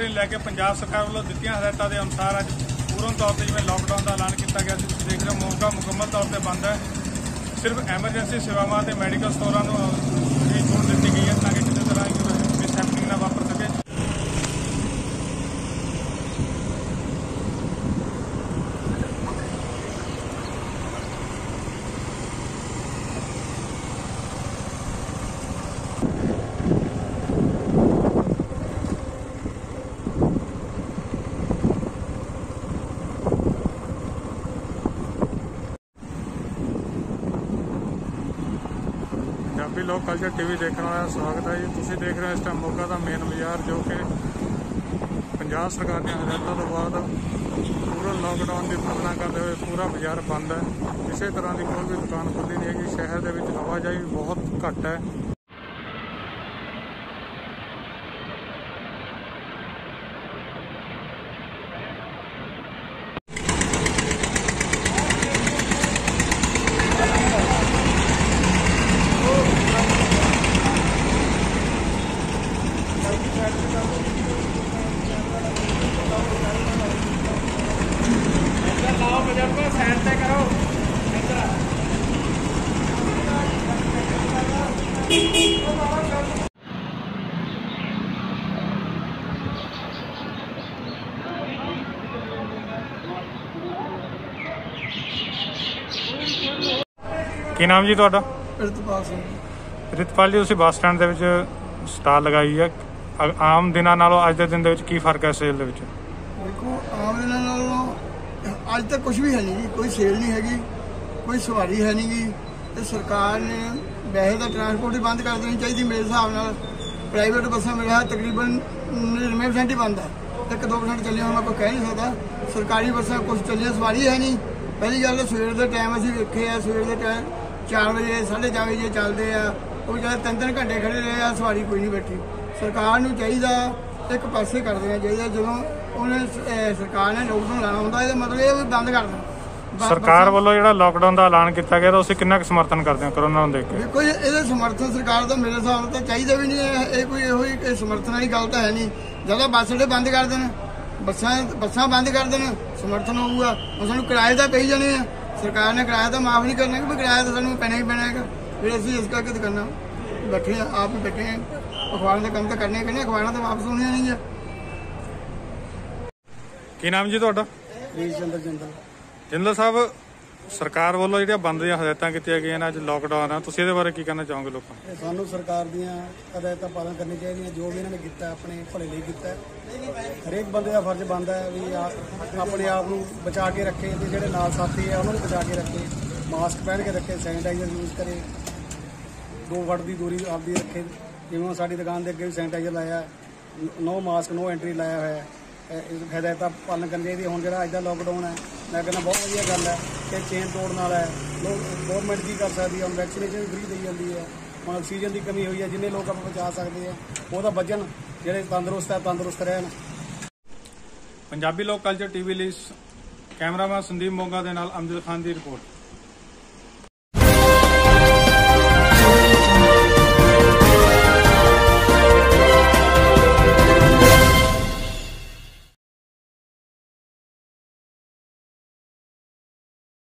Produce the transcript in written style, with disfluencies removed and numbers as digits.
महामारी लैके पंजाब सरकार वालों दित्तियां हदायतां दे अनुसार अज पूर्ण तौर पर जिवें लॉकडाउन का ऐलान किया गया। तुसीं देख रहे हो मोगा मुकम्मल तौर पर बंद है। सिर्फ एमरजेंसी सेवावां ते मैडिकल स्टोरां नूं ही छूट दी गई है ताकि किसी तरह मिस हैपनिंग ना वापर सके। पंजाबी लोक कल्चर टीवी देखने वाला स्वागत है जी। तुसीं देख रहे हो इस टाइम मोगा का मेन बाजार जो कि पंजाब सरकार की हदायतों तो बाद पूरा लॉकडाउन की पालना करते हुए पूरा बाजार बंद है। किसी तरह की कोई भी दुकान खुली नहीं हैगी। शहर के आवाजाही बहुत घट है। की नाम जी तुहाडा? रितपाल सिंह। रितपाल जी, तुसीं बस स्टैंड दे विच स्टाल लगाई है। आम दिनां नालों अज दे दिन दे विच की फर्क है सेल दे विच? देखो आम दिनां नालों अज तक कुछ भी है नहीं जी। कोई सेल नहीं हैगी, कोई सवारी है नहीं गी। ते सरकार ने वैसे तो ट्रांसपोर्ट ही बंद कर देनी चाहिए मेरे हिसाब नाल। प्राइवेट बसां मेरा तकरीबन 99% ही बंद है। 1-2% चलिया मैं कोई कह नहीं सकता। सरकारी बसां कुछ चलिया, सवारी है नहीं। पहली गल सवेर के टाइम असीं वेखे आ, सवेर के टाइम 4 बजे 4:30 बजे चलते आ, वो चाहे 3-3 घंटे खड़े रहे आ, सवारी कोई नहीं बैठी। सरकार नूं चाहिदा एक पासे कर देना चाहिए। जो उन्हें सरकार ने लॉकडाउन लाना होंदा ये मतलब ये भी बंद कर देना। सरकार वालों जो लॉकडाउन का ऐलान किया गया उसे कितना समर्थन करते हैं कोरोना देख के? देखो ये समर्थन सरकार का मेरे हिसाब से चाहिए भी नहीं है। ये कोई यो समर्थन वाली गल तो है नहीं। ज्यादा बस अड्डे बंद कर देना, बसा बंद कर देना, समर्थन होगा। और सानू किराए का पई जाने हैं। सरकार ने किराया तो माफ नहीं करना कि किराया तो सानू पैना ही पैना है। फिर असं इस करके करना बैठे हैं, आप ही बैठे हैं। अखबारों का काम तो करने करने, अखबारों तो वापस होने नहीं है। की नाम जी तुहाडा? जिंदल साहब, सरकार वालों जो बंद दी हदायतां कीतियां गईयां ने, अज लॉकडाउन है, तुसीं इहदे बारे की कहना चाहोगे लोगों को? सानू सरकार दीयां हदायतां पालन करनी चाहिए। जो भी इन्होंने किया अपने भले लिए किया। हरेक बंदे का फर्ज बनता है भी अपने आप को बचा के रखे ते जिहड़े नाल साथी है उन्होंने बचा के रखे, मास्क पहन के रखे, सैनिटाइजर यूज करे, 2 फुट की दूरी आपदी रखे। जिवें साडी दुकान के अगे भी सैनिटाइजर लाया, नो मास्क नो एंट्री लाया हुआ है। हदायतां पालन करनी चाहिए। हुण जिहड़ा अज दा लॉकडाउन है मैं कहना बहुत वधिया गल है कि चेन तोड़न वाला है। लोग गौरमेंट की कर सकती है, वैक्सीनेशन फ्री दी जाती है। हम ऑक्सीजन की कमी हुई है, जिन्हें लोग आप बचा सकते हैं वो तो बचन, जिहड़े तंदुरुस्त है तंदुरुस्त रहन। पंजाबी लोक कल्चर टीवी लिए कैमरामैन संदीप मोगा दे नाल अमजद खान की रिपोर्ट।